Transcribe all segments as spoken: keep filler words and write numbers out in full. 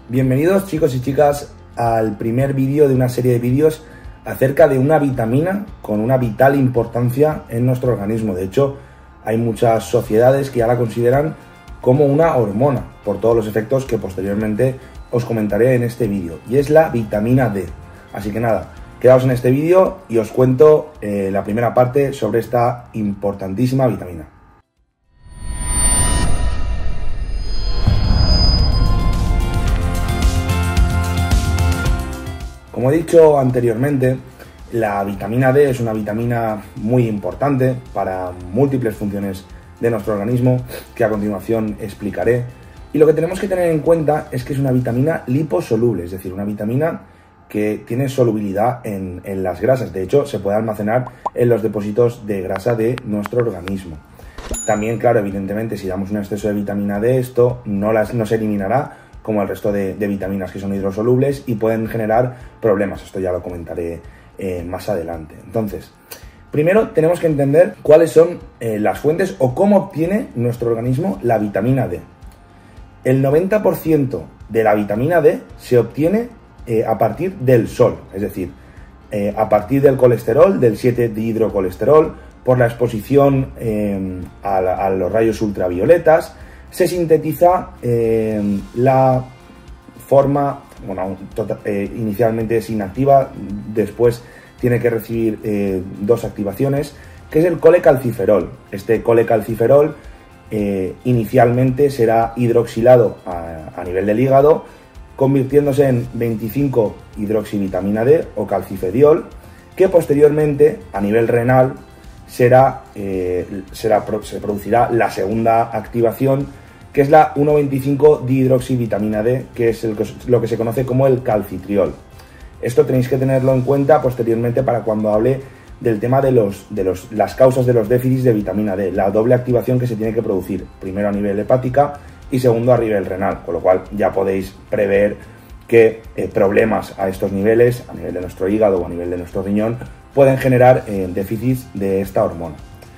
Bienvenidos chicos y chicas al primer vídeo de una serie de vídeos acerca de una vitamina con una vital importancia en nuestro organismo. De hecho, hay muchas sociedades que ya la consideran como una hormona por todos los efectos que posteriormente os comentaré en este vídeo, y es la vitamina D. Así que nada, quedaos en este vídeo y os cuento eh, la primera parte sobre esta importantísima vitamina. Como he dicho anteriormente, la vitamina D es una vitamina muy importante para múltiples funciones de nuestro organismo, que a continuación explicaré. Y lo que tenemos que tener en cuenta es que es una vitamina liposoluble, es decir, una vitamina que tiene solubilidad en, en las grasas. De hecho, se puede almacenar en los depósitos de grasa de nuestro organismo. También, claro, evidentemente, si damos un exceso de vitamina D, esto no, las, no se eliminará como el resto de, de vitaminas que son hidrosolubles y pueden generar problemas. Esto ya lo comentaré eh, más adelante. Entonces, primero tenemos que entender cuáles son eh, las fuentes o cómo obtiene nuestro organismo la vitamina D. El noventa por ciento de la vitamina D se obtiene eh, a partir del sol, es decir, eh, a partir del colesterol, del siete dihidrocolesterol, por la exposición eh, a, a los rayos ultravioletas. Se sintetiza eh, la forma, bueno, total, eh, inicialmente es inactiva, después tiene que recibir eh, dos activaciones, que es el colecalciferol. Este colecalciferol eh, inicialmente será hidroxilado a, a nivel del hígado, convirtiéndose en veinticinco hidroxivitamina D o calcifediol, que posteriormente a nivel renal será, eh, será, se producirá la segunda activación, que es la uno veinticinco dihidroxivitamina D, que es el, lo que se conoce como el calcitriol. Esto tenéis que tenerlo en cuenta posteriormente para cuando hable del tema de, los, de los, las causas de los déficits de vitamina D, la doble activación que se tiene que producir, primero a nivel hepática y segundo a nivel renal, con lo cual ya podéis prever que eh, problemas a estos niveles, a nivel de nuestro hígado o a nivel de nuestro riñón, pueden generar eh, déficits de esta hormona.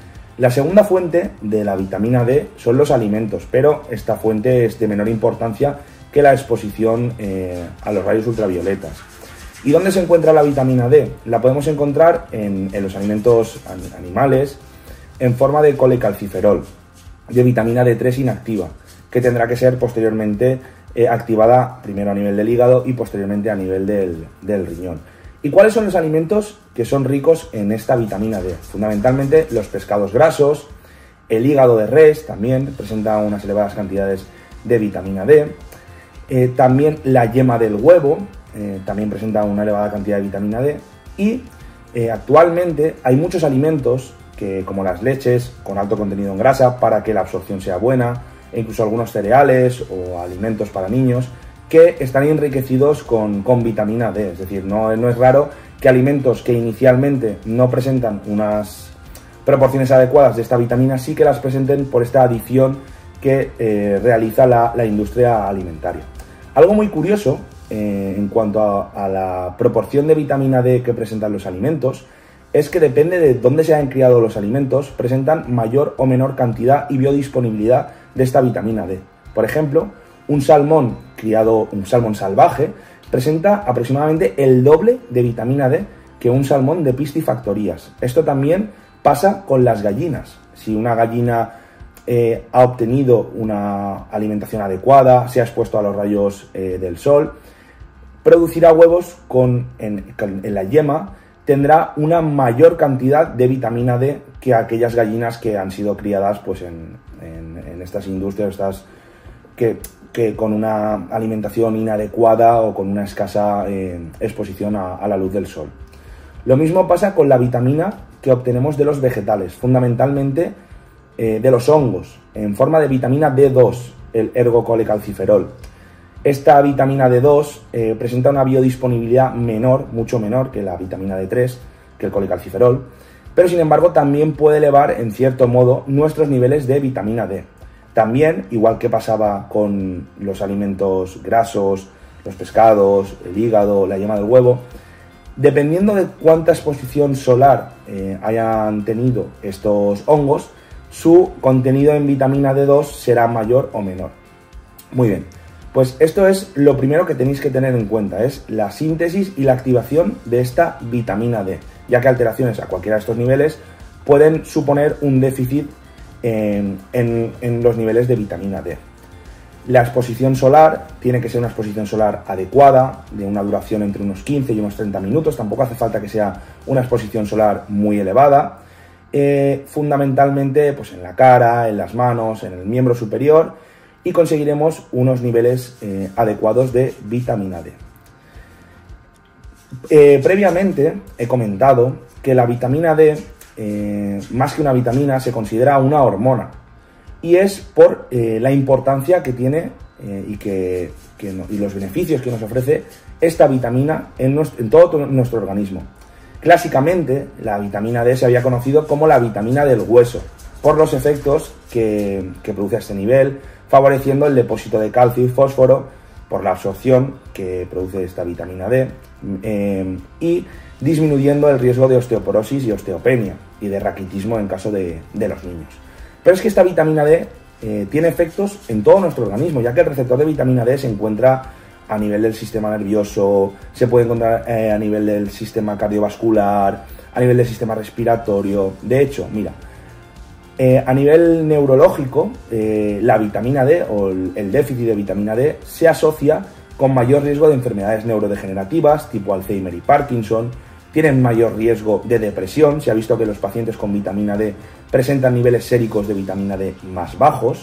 La segunda fuente de la vitamina D son los alimentos, pero esta fuente es de menor importancia que la exposición eh, a los rayos ultravioletas. ¿Y dónde se encuentra la vitamina D? La podemos encontrar en, en los alimentos animales en forma de colecalciferol, de vitamina D tres inactiva, que tendrá que ser posteriormente eh, activada primero a nivel del hígado y posteriormente a nivel del, del riñón. ¿Y cuáles son los alimentos que son ricos en esta vitamina D? Fundamentalmente los pescados grasos, el hígado de res también presenta unas elevadas cantidades de vitamina D, eh, también la yema del huevo eh, también presenta una elevada cantidad de vitamina D, y eh, actualmente hay muchos alimentos que, como las leches con alto contenido en grasa para que la absorción sea buena, e incluso algunos cereales o alimentos para niños, que están enriquecidos con, con vitamina D. Es decir, no, no es raro que alimentos que inicialmente no presentan unas proporciones adecuadas de esta vitamina sí que las presenten por esta adición que eh, realiza la, la industria alimentaria. Algo muy curioso eh, en cuanto a, a la proporción de vitamina D que presentan los alimentos es que depende de dónde se hayan criado los alimentos, presentan mayor o menor cantidad y biodisponibilidad de esta vitamina D. Por ejemplo, un salmón criado, un salmón salvaje, presenta aproximadamente el doble de vitamina D que un salmón de piscifactorías. Esto también pasa con las gallinas. Si una gallina eh, ha obtenido una alimentación adecuada, se ha expuesto a los rayos eh, del sol, producirá huevos con, en, en la yema, tendrá una mayor cantidad de vitamina D que aquellas gallinas que han sido criadas pues, en, en, en estas industrias, estas que... que con una alimentación inadecuada o con una escasa eh, exposición a, a la luz del sol. Lo mismo pasa con la vitamina que obtenemos de los vegetales, fundamentalmente eh, de los hongos, en forma de vitamina D dos, el ergocolecalciferol. Esta vitamina D dos eh, presenta una biodisponibilidad menor, mucho menor que la vitamina D tres, que el colecalciferol, pero sin embargo también puede elevar en cierto modo nuestros niveles de vitamina D. También, igual que pasaba con los alimentos grasos, los pescados, el hígado, la yema del huevo, dependiendo de cuánta exposición solar eh, hayan tenido estos hongos, su contenido en vitamina D dos será mayor o menor. Muy bien, Pues esto es lo primero que tenéis que tener en cuenta, es la síntesis y la activación de esta vitamina D, ya que alteraciones a cualquiera de estos niveles pueden suponer un déficit en, en, en los niveles de vitamina D. La exposición solar tiene que ser una exposición solar adecuada, de una duración entre unos quince y unos treinta minutos, tampoco hace falta que sea una exposición solar muy elevada, eh, fundamentalmente pues en la cara, en las manos, en el miembro superior, y conseguiremos unos niveles eh, adecuados de vitamina D. Eh, previamente he comentado que la vitamina D, eh, más que una vitamina, se considera una hormona, y es por eh, la importancia que tiene eh, y, que, que no, y los beneficios que nos ofrece esta vitamina en, nuestro, en todo nuestro organismo. Clásicamente, la vitamina D se había conocido como la vitamina del hueso, por los efectos que, que produce a este nivel, favoreciendo el depósito de calcio y fósforo por la absorción que produce esta vitamina D eh, y disminuyendo el riesgo de osteoporosis y osteopenia y de raquitismo en caso de, de los niños. Pero es que esta vitamina D eh, tiene efectos en todo nuestro organismo, ya que el receptor de vitamina D se encuentra a nivel del sistema nervioso, se puede encontrar eh, a nivel del sistema cardiovascular, a nivel del sistema respiratorio. De hecho, mira, eh, a nivel neurológico, eh, la vitamina D o el, el déficit de vitamina D se asocia con mayor riesgo de enfermedades neurodegenerativas tipo Alzheimer y Parkinson, tienen mayor riesgo de depresión. Se ha visto que los pacientes con vitamina D presentan niveles séricos de vitamina D más bajos.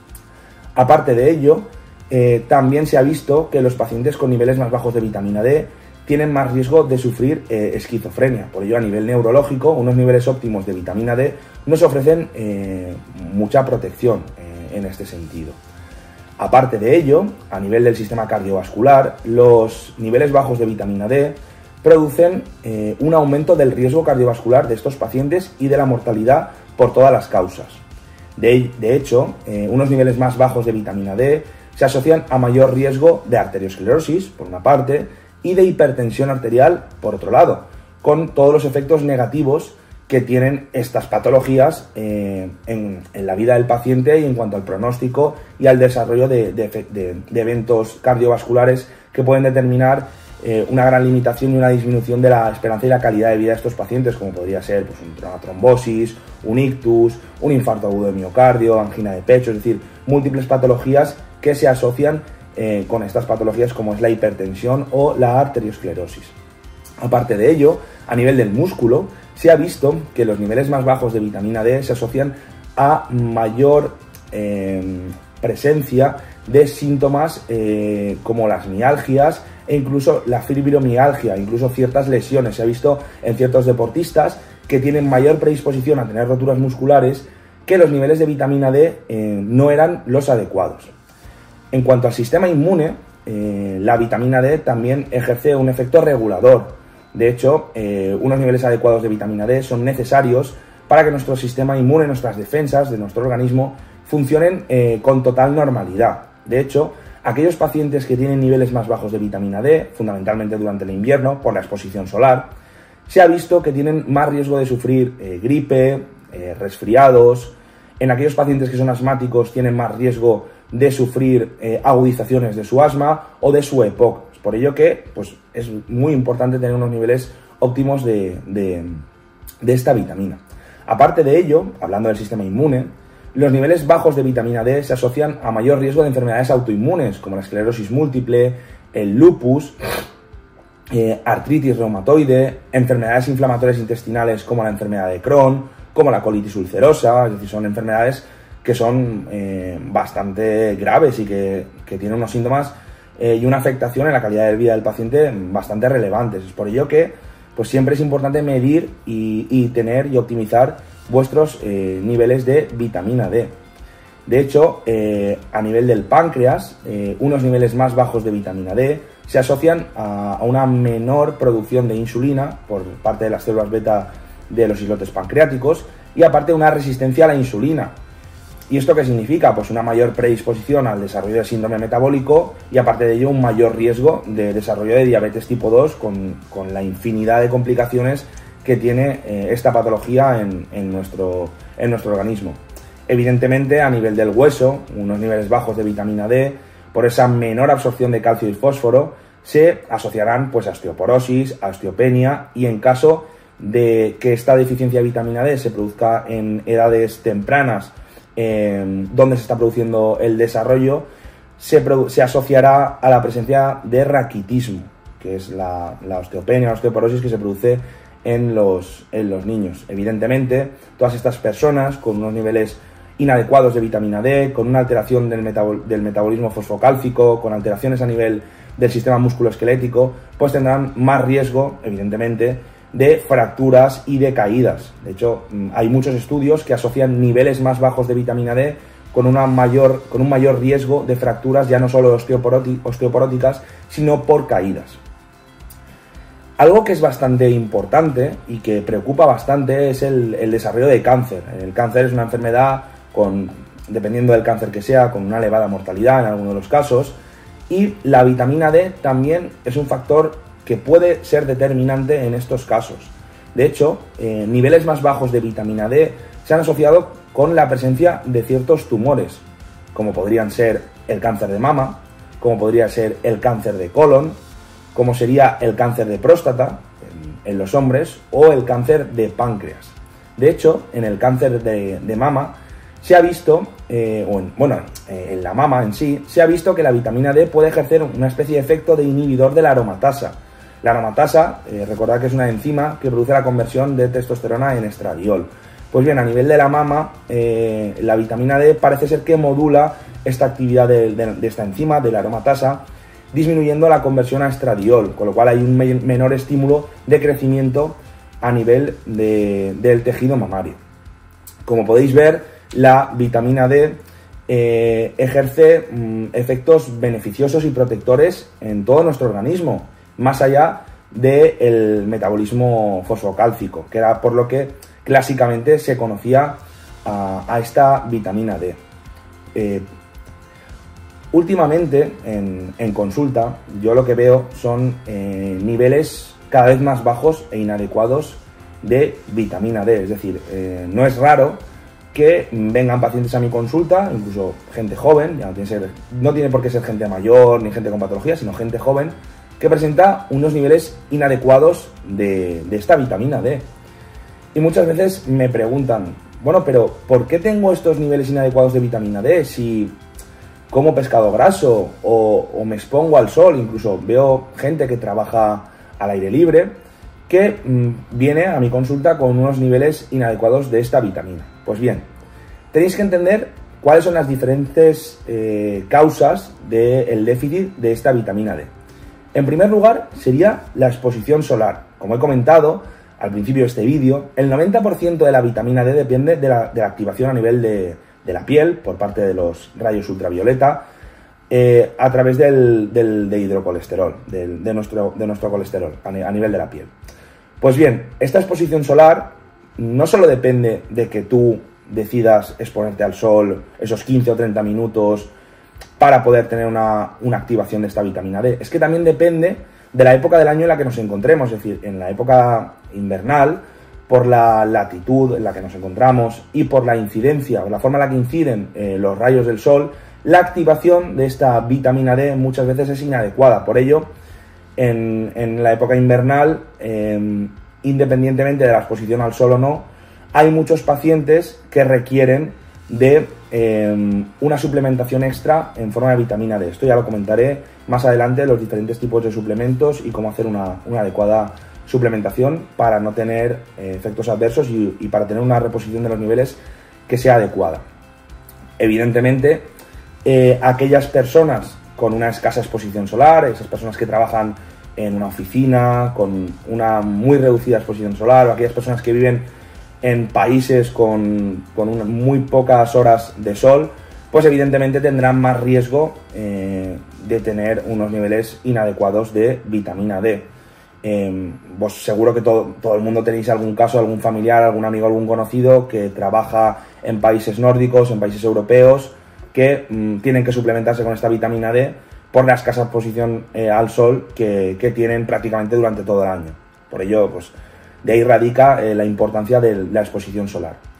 Aparte de ello, eh, también se ha visto que los pacientes con niveles más bajos de vitamina D tienen más riesgo de sufrir eh, esquizofrenia. Por ello, a nivel neurológico, unos niveles óptimos de vitamina D nos ofrecen eh, mucha protección eh, en este sentido. Aparte de ello, a nivel del sistema cardiovascular, los niveles bajos de vitamina D producen eh, un aumento del riesgo cardiovascular de estos pacientes y de la mortalidad por todas las causas. De, de hecho, eh, unos niveles más bajos de vitamina D se asocian a mayor riesgo de arteriosclerosis, por una parte, y de hipertensión arterial, por otro lado, con todos los efectos negativos que tienen estas patologías eh, en, en la vida del paciente y en cuanto al pronóstico y al desarrollo de, de, de, de eventos cardiovasculares que pueden determinar eh, una gran limitación y una disminución de la esperanza y la calidad de vida de estos pacientes, como podría ser pues, una trombosis, un ictus, un infarto agudo de miocardio, angina de pecho, es decir, múltiples patologías que se asocian eh, con estas patologías como es la hipertensión o la arteriosclerosis. Aparte de ello, a nivel del músculo, se ha visto que los niveles más bajos de vitamina D se asocian a mayor eh, presencia de síntomas eh, como las mialgias e incluso la fibromialgia, incluso ciertas lesiones. Se ha visto en ciertos deportistas que tienen mayor predisposición a tener roturas musculares, que los niveles de vitamina D eh, no eran los adecuados. En cuanto al sistema inmune, eh, la vitamina D también ejerce un efecto regulador. De hecho, eh, unos niveles adecuados de vitamina D son necesarios para que nuestro sistema inmune, nuestras defensas de nuestro organismo, funcionen eh, con total normalidad. De hecho, aquellos pacientes que tienen niveles más bajos de vitamina D, fundamentalmente durante el invierno, por la exposición solar, se ha visto que tienen más riesgo de sufrir eh, gripe, eh, resfriados. En aquellos pacientes que son asmáticos tienen más riesgo de sufrir eh, agudizaciones de su asma o de su EPOC. Por ello que pues, es muy importante tener unos niveles óptimos de, de, de esta vitamina. Aparte de ello, hablando del sistema inmune, los niveles bajos de vitamina D se asocian a mayor riesgo de enfermedades autoinmunes, como la esclerosis múltiple, el lupus, eh, artritis reumatoide, enfermedades inflamatorias intestinales como la enfermedad de Crohn, como la colitis ulcerosa. Es decir, son enfermedades que son eh, bastante graves y que, que tienen unos síntomas eh, y una afectación en la calidad de vida del paciente bastante relevantes. Es por ello que pues, siempre es importante medir y, y tener y optimizar vuestros eh, niveles de vitamina D. De hecho, eh, a nivel del páncreas, eh, unos niveles más bajos de vitamina D se asocian a, a una menor producción de insulina por parte de las células beta de los islotes pancreáticos y aparte una resistencia a la insulina. ¿Y esto qué significa? Pues una mayor predisposición al desarrollo de síndrome metabólico y aparte de ello un mayor riesgo de desarrollo de diabetes tipo dos con, con la infinidad de complicaciones que tiene eh, esta patología en, en, nuestro, en nuestro organismo. Evidentemente, a nivel del hueso, unos niveles bajos de vitamina D por esa menor absorción de calcio y fósforo, se asociarán pues a osteoporosis, a osteopenia, y en caso de que esta deficiencia de vitamina D se produzca en edades tempranas, eh, donde se está produciendo el desarrollo, se, produ se asociará a la presencia de raquitismo, que es la, la osteopenia, la osteoporosis que se produce en los, en los niños. Evidentemente, todas estas personas con unos niveles inadecuados de vitamina D, con una alteración del, metabol del metabolismo fosfocálcico, con alteraciones a nivel del sistema musculoesquelético, pues tendrán más riesgo, evidentemente, de fracturas y de caídas. De hecho, hay muchos estudios que asocian niveles más bajos de vitamina D con, una mayor, con un mayor riesgo de fracturas, ya no solo osteoporóticas, sino por caídas. Algo que es bastante importante y que preocupa bastante es el, el desarrollo de cáncer. El cáncer es una enfermedad, con, dependiendo del cáncer que sea, con una elevada mortalidad en algunos de los casos, y la vitamina D también es un factor que puede ser determinante en estos casos. De hecho, eh, niveles más bajos de vitamina D se han asociado con la presencia de ciertos tumores, como podrían ser el cáncer de mama, como podría ser el cáncer de colon, como sería el cáncer de próstata en, en los hombres, o el cáncer de páncreas. De hecho, en el cáncer de, de mama se ha visto, eh, o en, bueno, eh, en la mama en sí, se ha visto que la vitamina D puede ejercer una especie de efecto de inhibidor de la aromatasa. La aromatasa, eh, recordad que es una enzima que produce la conversión de testosterona en estradiol. Pues bien, a nivel de la mama, eh, la vitamina D parece ser que modula esta actividad de, de, de esta enzima, de la aromatasa, disminuyendo la conversión a estradiol, con lo cual hay un me menor estímulo de crecimiento a nivel de, del tejido mamario. Como podéis ver, la vitamina D eh, ejerce mm, efectos beneficiosos y protectores en todo nuestro organismo, más allá del metabolismo fosfocálcico, que era por lo que clásicamente se conocía a, a esta vitamina D. Eh, últimamente, en, en consulta, yo lo que veo son eh, niveles cada vez más bajos e inadecuados de vitamina D. Es decir, eh, no es raro que vengan pacientes a mi consulta, incluso gente joven, ya no tiene, ser, no tiene por qué ser gente mayor ni gente con patología, sino gente joven, que presenta unos niveles inadecuados de, de esta vitamina D. Y muchas veces me preguntan, bueno, pero ¿por qué tengo estos niveles inadecuados de vitamina D? Si como pescado graso o, o me expongo al sol, incluso veo gente que trabaja al aire libre, que mmm, viene a mi consulta con unos niveles inadecuados de esta vitamina. Pues bien, tenéis que entender cuáles son las diferentes eh, causas del déficit de esta vitamina D. En primer lugar, sería la exposición solar. Como he comentado al principio de este vídeo, el noventa por ciento de la vitamina D depende de la, de la activación a nivel de, de la piel, por parte de los rayos ultravioleta, eh, a través del, del de hidrocolesterol, del, de, nuestro, de nuestro colesterol, a, a nivel de la piel. Pues bien, esta exposición solar no solo depende de que tú decidas exponerte al sol esos quince o treinta minutos para poder tener una, una activación de esta vitamina D, es que también depende de la época del año en la que nos encontremos, es decir, en la época invernal, por la latitud en la que nos encontramos y por la incidencia, o la forma en la que inciden eh, los rayos del sol, la activación de esta vitamina D muchas veces es inadecuada. Por ello, en, en la época invernal, eh, independientemente de la exposición al sol o no, hay muchos pacientes que requieren de eh, una suplementación extra en forma de vitamina D. Esto ya lo comentaré más adelante, los diferentes tipos de suplementos y cómo hacer una, una adecuada suplementación para no tener eh, efectos adversos y, y para tener una reposición de los niveles que sea adecuada. Evidentemente, eh, aquellas personas con una escasa exposición solar, esas personas que trabajan en una oficina con una muy reducida exposición solar, o aquellas personas que viven en países con, con una, muy pocas horas de sol, pues evidentemente tendrán más riesgo eh, de tener unos niveles inadecuados de vitamina D. Eh, vos seguro que todo, todo el mundo tenéis algún caso, algún familiar, algún amigo, algún conocido que trabaja en países nórdicos, en países europeos, que mmm, tienen que suplementarse con esta vitamina D por la escasa exposición eh, al sol que, que tienen prácticamente durante todo el año. Por ello, pues de ahí radica eh, la importancia de la exposición solar.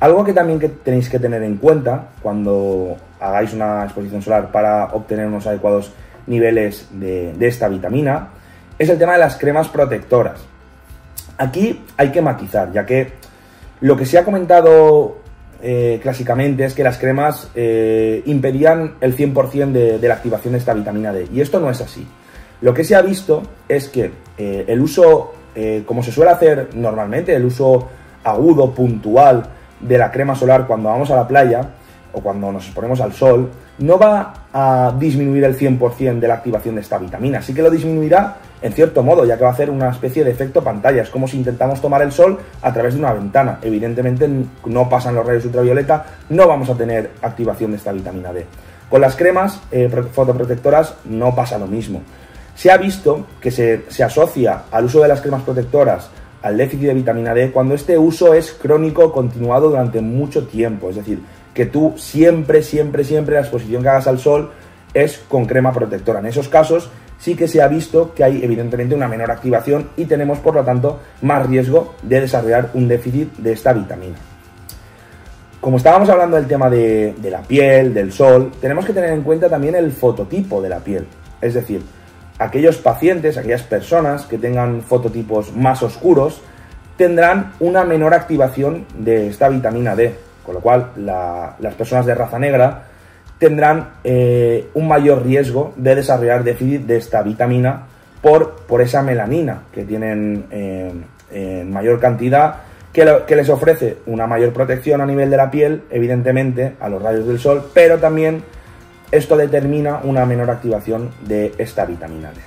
Algo que también que tenéis que tener en cuenta cuando hagáis una exposición solar para obtener unos adecuados niveles de, de esta vitamina es el tema de las cremas protectoras. Aquí hay que matizar, ya que lo que se ha comentado eh, clásicamente es que las cremas eh, impedían el cien por cien de, de la activación de esta vitamina D, y esto no es así. Lo que se ha visto es que eh, el uso, eh, como se suele hacer normalmente, el uso agudo, puntual de la crema solar cuando vamos a la playa o cuando nos exponemos al sol, no va a disminuir el cien por cien de la activación de esta vitamina. Sí que lo disminuirá en cierto modo, ya que va a hacer una especie de efecto pantalla. Es como si intentamos tomar el sol a través de una ventana. Evidentemente no pasan los rayos ultravioleta, no vamos a tener activación de esta vitamina D. Con las cremas eh, fotoprotectoras no pasa lo mismo. Se ha visto que se, se asocia al uso de las cremas protectoras al déficit de vitamina D cuando este uso es crónico, continuado durante mucho tiempo. Es decir, que tú siempre, siempre, siempre la exposición que hagas al sol es con crema protectora. En esos casos sí que se ha visto que hay evidentemente una menor activación y tenemos por lo tanto más riesgo de desarrollar un déficit de esta vitamina. Como estábamos hablando del tema de, de la piel, del sol, tenemos que tener en cuenta también el fototipo de la piel. Es decir, aquellos pacientes, aquellas personas que tengan fototipos más oscuros tendrán una menor activación de esta vitamina D, con lo cual la, las personas de raza negra tendrán eh, un mayor riesgo de desarrollar déficit de esta vitamina por, por esa melanina que tienen eh, en mayor cantidad, que, lo, que les ofrece una mayor protección a nivel de la piel, evidentemente, a los rayos del sol, pero también esto determina una menor activación de esta vitamina D.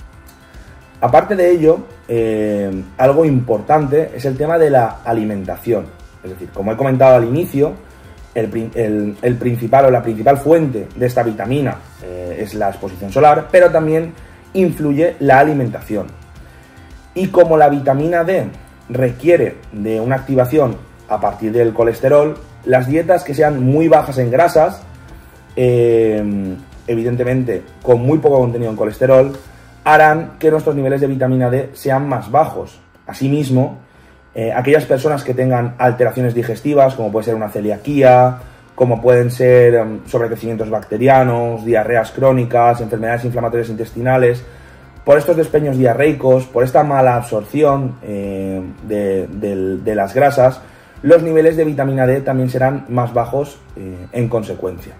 Aparte de ello, eh, algo importante es el tema de la alimentación. Es decir, como he comentado al inicio, el, el, el principal o la principal fuente de esta vitamina eh, es la exposición solar, pero también influye la alimentación. Y como la vitamina D requiere de una activación a partir del colesterol, las dietas que sean muy bajas en grasas, eh, evidentemente con muy poco contenido en colesterol, harán que nuestros niveles de vitamina D sean más bajos. Asimismo, eh, aquellas personas que tengan alteraciones digestivas, como puede ser una celiaquía, como pueden ser um, sobrecrecimientos bacterianos, diarreas crónicas, enfermedades inflamatorias intestinales, por estos despeños diarreicos, por esta mala absorción eh, de, de, de las grasas, los niveles de vitamina D también serán más bajos eh, en consecuencia.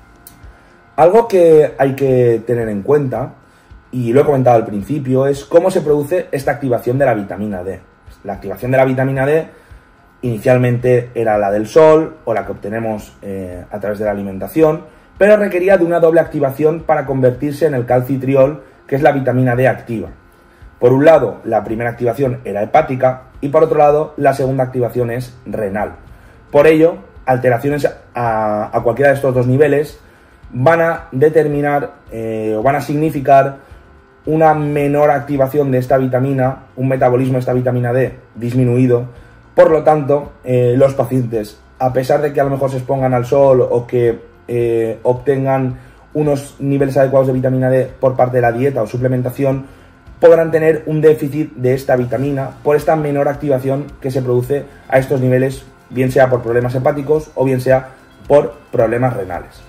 Algo que hay que tener en cuenta, y lo he comentado al principio, es cómo se produce esta activación de la vitamina D. La activación de la vitamina D inicialmente era la del sol o la que obtenemos eh, a través de la alimentación, pero requería de una doble activación para convertirse en el calcitriol, que es la vitamina D activa. Por un lado, la primera activación era hepática y por otro lado, la segunda activación es renal. Por ello, alteraciones a, a cualquiera de estos dos niveles van a determinar eh, o van a significar una menor activación de esta vitamina, un metabolismo de esta vitamina D disminuido. Por lo tanto, eh, los pacientes, a pesar de que a lo mejor se expongan al sol o que eh, obtengan unos niveles adecuados de vitamina D por parte de la dieta o suplementación, podrán tener un déficit de esta vitamina por esta menor activación que se produce a estos niveles, bien sea por problemas hepáticos o bien sea por problemas renales.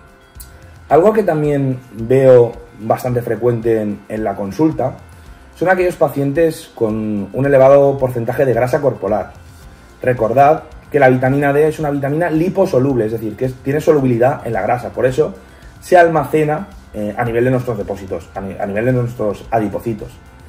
Algo que también veo bastante frecuente en, en la consulta son aquellos pacientes con un elevado porcentaje de grasa corporal. Recordad que la vitamina D es una vitamina liposoluble, es decir, que es, tiene solubilidad en la grasa, por eso se almacena eh, a nivel de nuestros depósitos, a, ni, a nivel de nuestros adipocitos.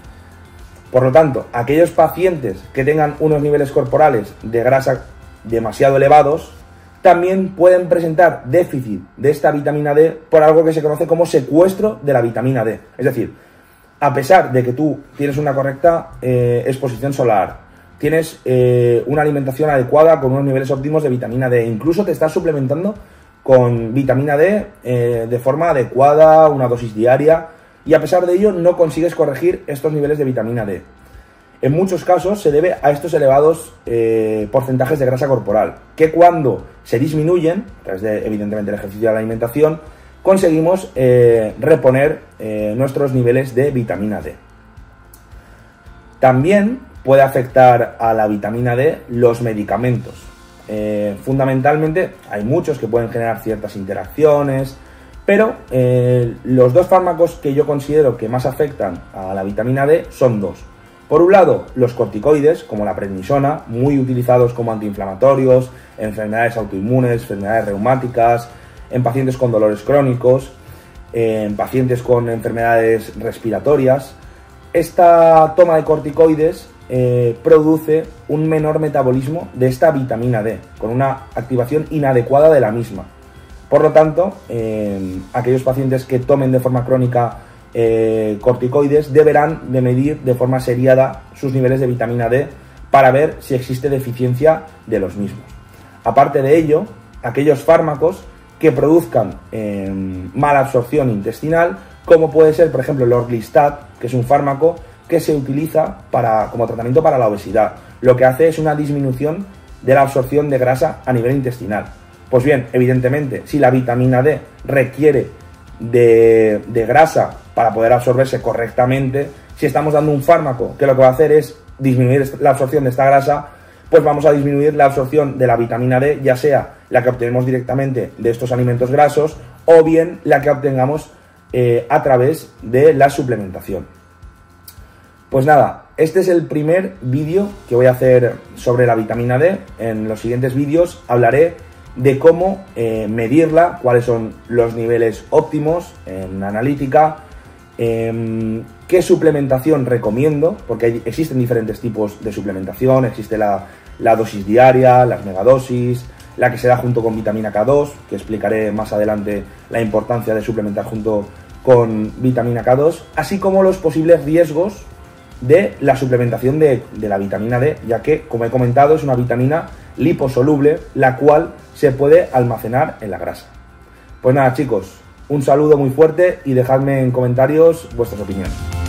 Por lo tanto, aquellos pacientes que tengan unos niveles corporales de grasa demasiado elevados también pueden presentar déficit de esta vitamina D por algo que se conoce como secuestro de la vitamina D. Es decir, a pesar de que tú tienes una correcta eh, exposición solar, tienes eh, una alimentación adecuada con unos niveles óptimos de vitamina D, incluso te estás suplementando con vitamina D eh, de forma adecuada, una dosis diaria, y a pesar de ello no consigues corregir estos niveles de vitamina D. En muchos casos se debe a estos elevados eh, porcentajes de grasa corporal, que cuando se disminuyen, a través de evidentemente el ejercicio de la alimentación, conseguimos eh, reponer eh, nuestros niveles de vitamina D. También puede afectar a la vitamina D los medicamentos. eh, fundamentalmente hay muchos que pueden generar ciertas interacciones, pero eh, los dos fármacos que yo considero que más afectan a la vitamina D son dos. Por un lado, los corticoides, como la prednisona, muy utilizados como antiinflamatorios, en enfermedades autoinmunes, enfermedades reumáticas, en pacientes con dolores crónicos, en pacientes con enfermedades respiratorias. Esta toma de corticoides eh, produce un menor metabolismo de esta vitamina D, con una activación inadecuada de la misma. Por lo tanto, eh, aquellos pacientes que tomen de forma crónica eh, corticoides deberán de medir de forma seriada sus niveles de vitamina D para ver si existe deficiencia de los mismos. Aparte de ello, aquellos fármacos que produzcan eh, mala absorción intestinal, como puede ser, por ejemplo, el Orlistat, que es un fármaco que se utiliza para, como tratamiento para la obesidad. Lo que hace es una disminución de la absorción de grasa a nivel intestinal. Pues bien, evidentemente, si la vitamina D requiere de, de grasa para poder absorberse correctamente, si estamos dando un fármaco que lo que va a hacer es disminuir la absorción de esta grasa, pues vamos a disminuir la absorción de la vitamina D, ya sea la que obtenemos directamente de estos alimentos grasos o bien la que obtengamos eh, a través de la suplementación. Pues nada, este es el primer vídeo que voy a hacer sobre la vitamina D. En los siguientes vídeos hablaré de cómo eh, medirla, cuáles son los niveles óptimos en analítica, eh, qué suplementación recomiendo, porque hay, existen diferentes tipos de suplementación. Existe la, la dosis diaria, las megadosis, la que se da junto con vitamina K dos, que explicaré más adelante la importancia de suplementar junto con vitamina K dos, así como los posibles riesgos de la suplementación de, de la vitamina D, ya que, como he comentado, es una vitamina liposoluble, la cual se puede almacenar en la grasa. Pues nada, chicos, un saludo muy fuerte y dejadme en comentarios vuestras opiniones.